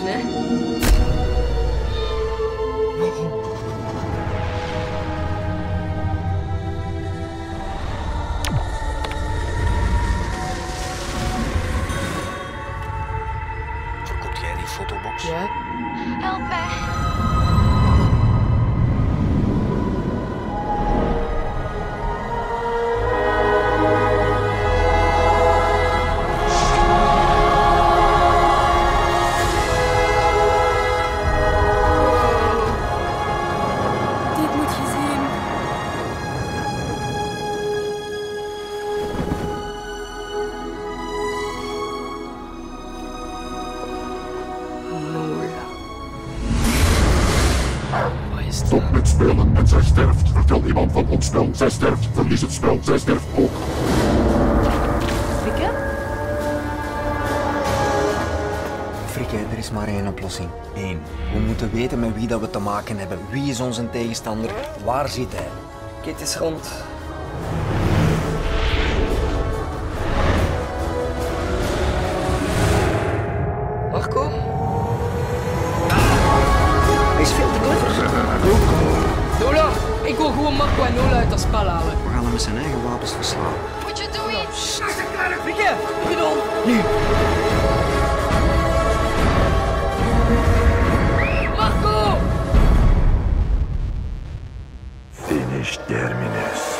beetje, hè? Verkoopt jij die fotobox? Ja. Help mij. Dit moet je zien. Wat is dat? Stop met spelen en zij sterft. Vertel iemand van ons spel. Zij sterft. Verlies het spel. Zij sterft ook. Frikke? Frikke, er is maar één oplossing. Eén. We moeten weten met wie dat we te maken hebben. Wie is onze tegenstander? Waar zit hij? Kijk eens rond. Marco? Hij is veel te clever. Nola, ik wil gewoon Marco en Nola uit dat spel halen. We gaan hem met zijn eigen wapens verslaan. Moet je doen iets? Frikke, geduld. Nu! Marco! Finish terminus.